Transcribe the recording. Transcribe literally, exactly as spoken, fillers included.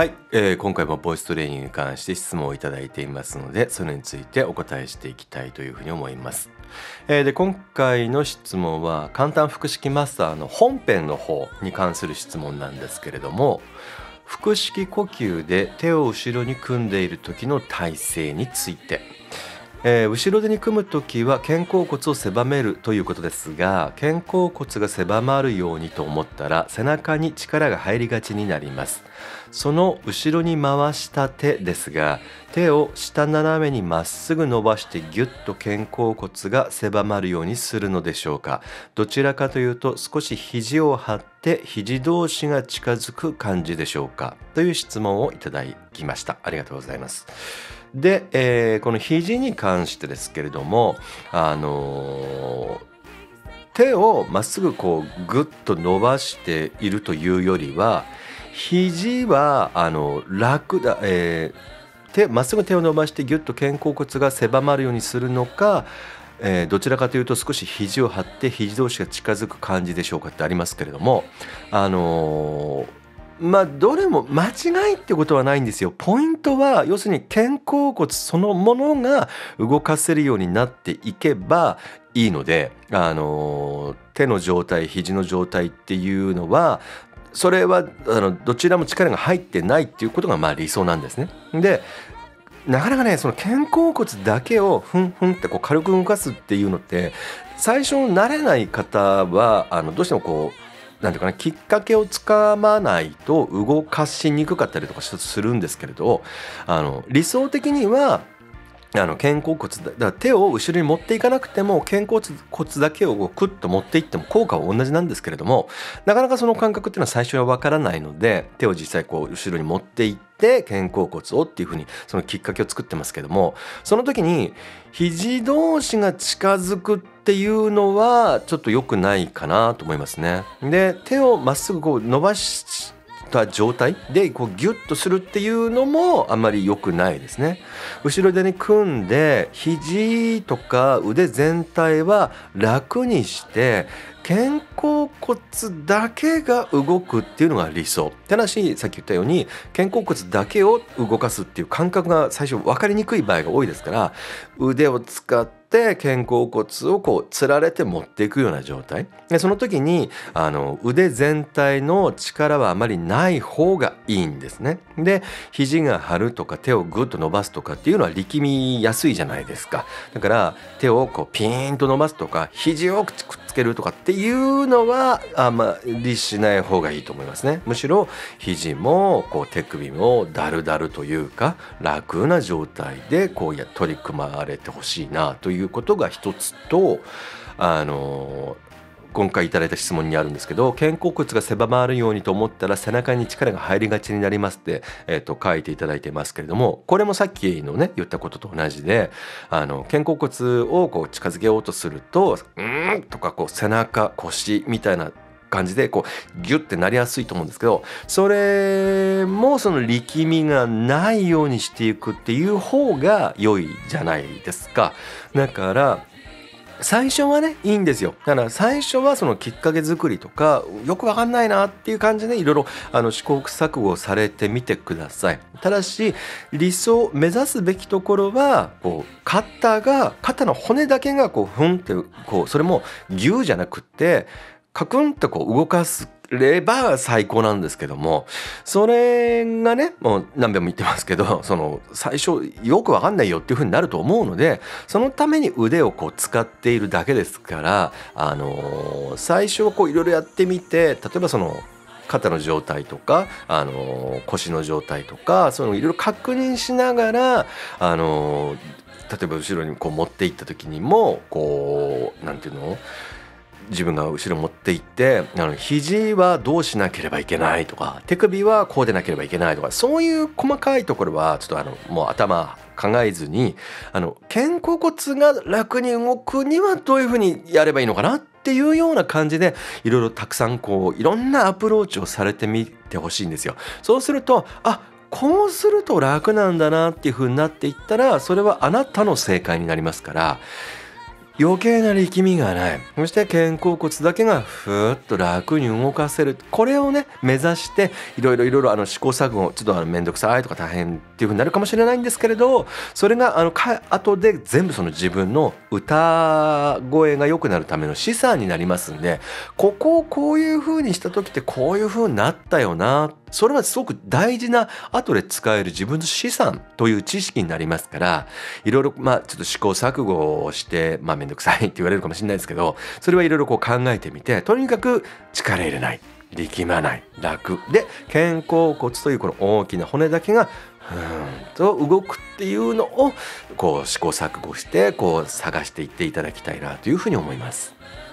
はい、えー今回もボイストレーニングに関して質問をいただいていますので、それについてお答えしていきたいというふうに思います。えーで今回の質問は簡単腹式マスターの本編の方に関する質問なんですけれども、腹式呼吸で手を後ろに組んでいる時の体勢について、えー後ろ手に組む時は肩甲骨を狭めるということですが、肩甲骨が狭まるようにと思ったら背中に力が入りがちになります。その後ろに回した手ですが、手を下斜めにまっすぐ伸ばしてギュッと肩甲骨が狭まるようにするのでしょうか。どちらかというと少し肘を張って肘同士が近づく感じでしょうか、という質問をいただきました。ありがとうございます。で、えーこの肘に関してですけれども、あのー手をまっすぐこうグッと伸ばしているというよりは、肘はあの楽だ、えー手まっすぐ手を伸ばしてギュッと肩甲骨が狭まるようにするのか、えーどちらかというと少し肘を張って肘同士が近づく感じでしょうかってありますけれども、あのーまあどれも間違いってことはないんですよ。ポイントは要するに肩甲骨そのものが動かせるようになっていけばいいので、あのー手の状態肘の状態っていうのは、それはあのどちらも力が入ってないっていうことがまあ理想なんですね。でなかなかね、その肩甲骨だけをふんふんってこう軽く動かすっていうのって最初慣れない方はあのどうしてもこうなんていうかな、きっかけをつかまないと動かしにくかったりとかするんですけれど、あの理想的にはあの肩甲骨だだから手を後ろに持っていかなくても肩甲骨だけをこうクッと持っていっても効果は同じなんですけれども、なかなかその感覚っていうのは最初はわからないので、手を実際こう後ろに持っていって肩甲骨をっていうふうにそのきっかけを作ってますけども、その時に肘同士が近づくっていうのはちょっと良くないかなと思いますね。で手をまっすぐこう伸ばした状態でこうギュッとするっていうのもあんまり良くないですね。後ろ手に組んで肘とか腕全体は楽にして肩甲骨だけが動くっていうのが理想。ただしさっき言ったように肩甲骨だけを動かすっていう感覚が最初分かりにくい場合が多いですから、腕を使って肩甲骨をこうつられて持っていくような状態で、その時にあの腕全体の力はあまりない方がいいんですね。で肘が張るとか手をグッと伸ばすとかっていうのは力みやすいじゃないですか。だから手をこうピーンと伸ばすとか肘をくっつけるとかっていうのはあまりしない方がいいと思いますね。むしろ肘もこう手首もだるだるというか楽な状態でこうや取り組まれてほしいなということが一つと、あの今回いただいた質問にあるんですけど、肩甲骨が狭まるようにと思ったら背中に力が入りがちになりますって、えー、と書いていただいてますけれども、これもさっきのね言ったことと同じで、あの肩甲骨をこう近づけようとするとうーんとかこう背中腰みたいな感じでこうギュッてなりやすいと思うんですけど、それもその力みがないようにしていくっていう方が良いじゃないですか。だから最初はねいいんですよ。だから最初はそのきっかけ作りとかよくわかんないなっていう感じでいろいろあの試行錯誤されてみてください。ただし理想目指すべきところはこう肩が肩の骨だけがこうふんってこう、それもギューじゃなくってカクンとこう動かすれば最高なんですけども、それがねもう何遍も言ってますけど、その最初よくわかんないよっていう風になると思うので、そのために腕をこう使っているだけですから、あのー最初はこういろいろやってみて、例えばその肩の状態とか、あのー腰の状態とかそういうのをいろいろ確認しながら、あのー例えば後ろにこう持っていった時にもこうなんていうの自分が後ろ持っていってあの肘はどうしなければいけないとか手首はこうでなければいけないとか、そういう細かいところはちょっとあのもう頭考えずに、あの肩甲骨が楽に動くにはどういうふうにやればいいのかなっていうような感じでいろいろたくさんこういろんなアプローチをされてみてほしいんですよ。そうするとあこうすると楽なんだなっていう風になっていったら、それはあなたの正解になりますから、 余計な力みがない、そして肩甲骨だけがふーっと楽に動かせる、これをね目指していろいろいろいろあの試行錯誤、ちょっとあの面倒くさいとか大変っていう風になるかもしれないんですけれど、それがあのか後で全部その自分の歌声が良くなるための資産になりますんで、ここをこういう風にした時ってこういう風になったよな、それはすごく大事な後で使える自分の資産という知識になりますから、いろいろまあちょっと試行錯誤をしてまあ面倒くさいって言われるかもしれないですけど、それはいろいろこう考えてみて、とにかく力入れない、力まない、楽で肩甲骨というこの大きな骨だけがふーんと動くっていうのをこう試行錯誤してこう探していっていただきたいなというふうに思います。